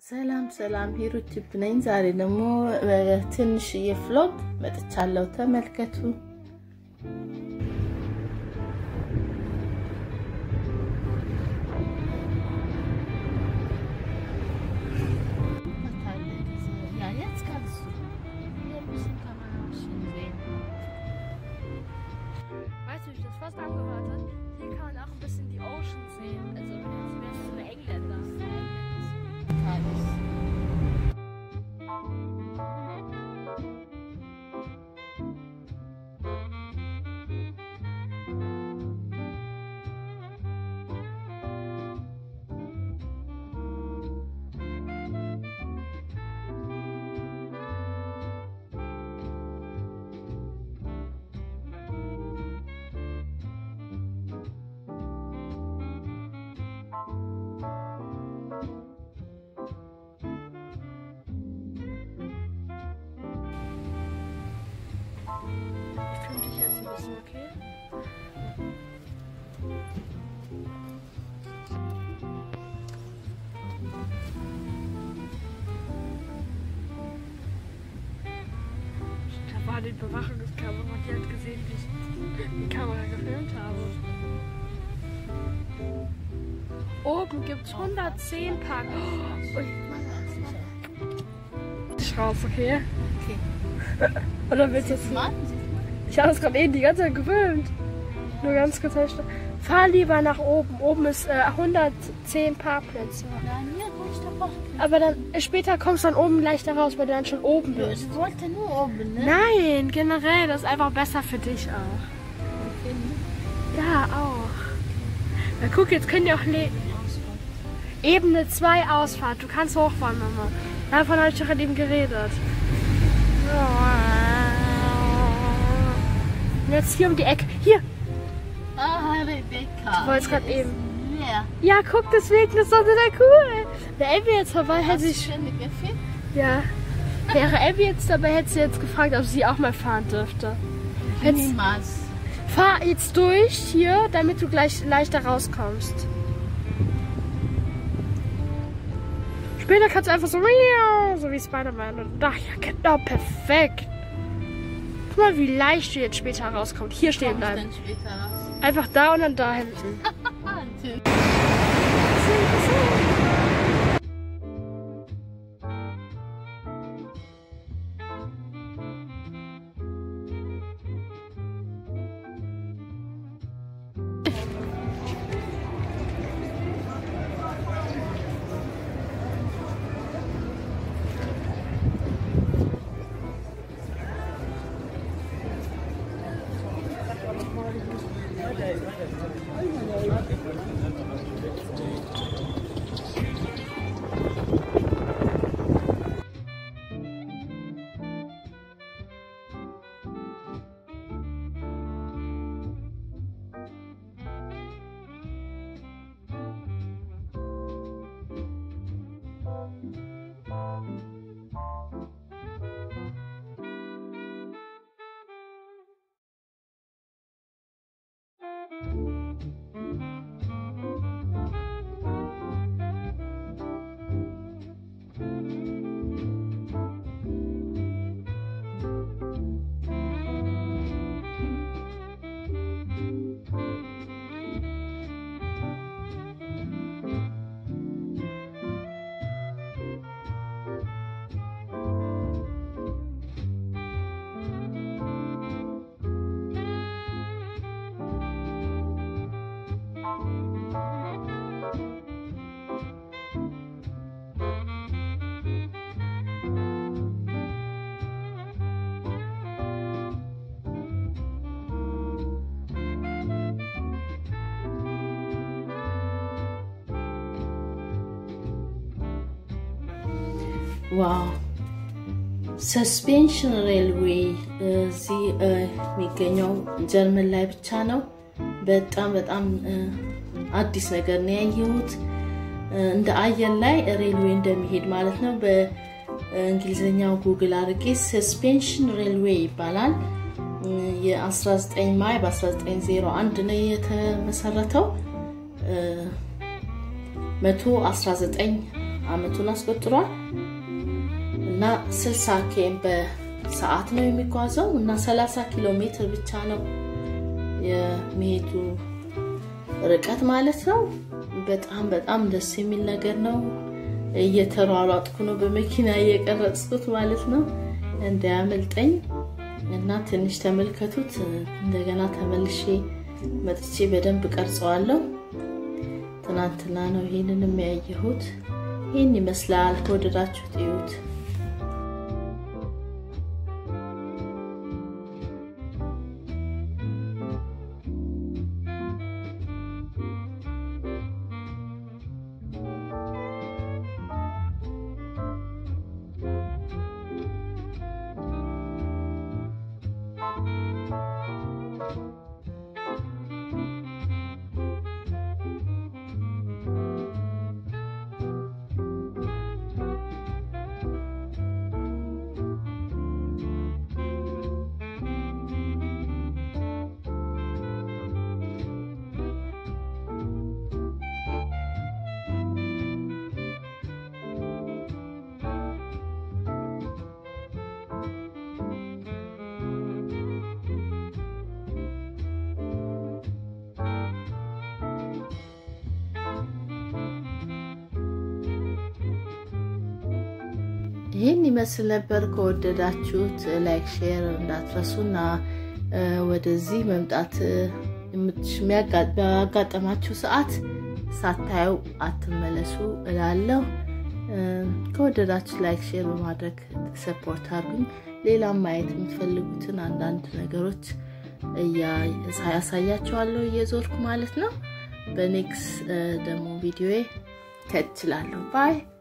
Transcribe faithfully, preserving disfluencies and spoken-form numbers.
ሰላም ሰላም ሂሩት ቲፕ ነኝ። ዛሬ ደግሞ ትንሽ የፍሎግ መጥቻለሁ ተመልከቱ። Weißt du, wie ich das fast angehört hat? Hier kann man auch ein bisschen die Ocean sehen. Also, wie wär's für Engländer? Ich filme dich jetzt ein bisschen, okay? Da war die Bewachungskamera und die hat gesehen, wie ich die Kamera gefilmt habe. Oben gibt es hundertzehn Park. Oh, ich raus, okay? Okay. Oder willst du das machen? Ich habe das gerade eben die ganze Zeit gefilmt. Nur ganz kurz. Fahr lieber nach oben. Oben ist äh, hundertzehn Parkplätze. Nein, hier wo ich da Parkplatz. Aber dann später kommst du dann oben leichter raus, weil du dann schon oben bist. Ich wollte nur oben, ne? Nein, generell, das ist einfach besser für dich auch. Okay. Ja, auch. Na guck, jetzt können die auch Le Ebene zwei Ausfahrt. Du kannst hochfahren, Mama. Davon habe ich doch gerade eben geredet. Und jetzt hier um die Ecke. Hier! Ah, Rebecca. Du wolltest gerade eben. Ja. Ja, guck, deswegen ist das total cool. Wäre Abby jetzt dabei, hätte ich. gefilmt? Ja. Wäre Abby jetzt dabei, hätte sie jetzt gefragt, ob sie auch mal fahren dürfte. Jetzt, Niemals. fahr jetzt durch hier, damit du gleich leichter rauskommst. Später kannst du einfach so, so wie Spider-Man. Und ach ja, genau, perfekt. Guck mal, wie leicht du jetzt später rauskommst. Hier stehen bleiben. Dann später raus. Einfach da und dann da hinten. ዋው ሰስፔንሽን ሬልዌይ እዚህ የሚገኘው ጀርመን ላይ ብቻ ነው። በጣም በጣም አዲስ ነገር ነው ያየሁት። እንደ አየር ላይ ሬልዌይ እንደሚሄድ ማለት ነው። በእንግሊዘኛው ጉግል አድርጌ ሰስፔንሽን ሬልዌይ ይባላል። የ19 ማይ በ1901 ነው የተመሰረተው። መቶ አስራ ዘጠኝ አመቱን አስቆጥሯል እና ስልሳ ኬም በሰዓት ነው የሚጓዘው እና ሰላሳ ኪሎ ሜትር ብቻ ነው የሚሄዱ ርቀት ማለት ነው በጣም በጣም ደስ የሚል ነገር ነው እየተሯሯጥኩ ነው በመኪና እየቀረጽኩት ማለት ነው እንዳያመልጠኝ እና ትንሽ ተመልከቱት እንደገና ተመልሼ መጥቼ በደንብ ቀርጸዋለሁ ትናንትና ነው ይሄንን የሚያየሁት ይሄን ይመስላል ከወደዳችሁት እዩት ይሄን ይመስል ነበር ከወደዳችሁት ላይክ ሼር እንዳትረሱና ወደዚህ መምጣት የሚያጋጥማችሁ ሰዓት ሳታዩ አትመለሱ እላለሁ ከወደዳችሁ ላይክ ሼር በማድረግ ሰፖርት አድርጉኝ ሌላም ማየት የምትፈልጉትን አንዳንድ ነገሮች ያሳያችኋለሁ እየዞርኩ ማለት ነው በኔክስት ደሞ ቪዲዮዬ ከትላለሁ ባይ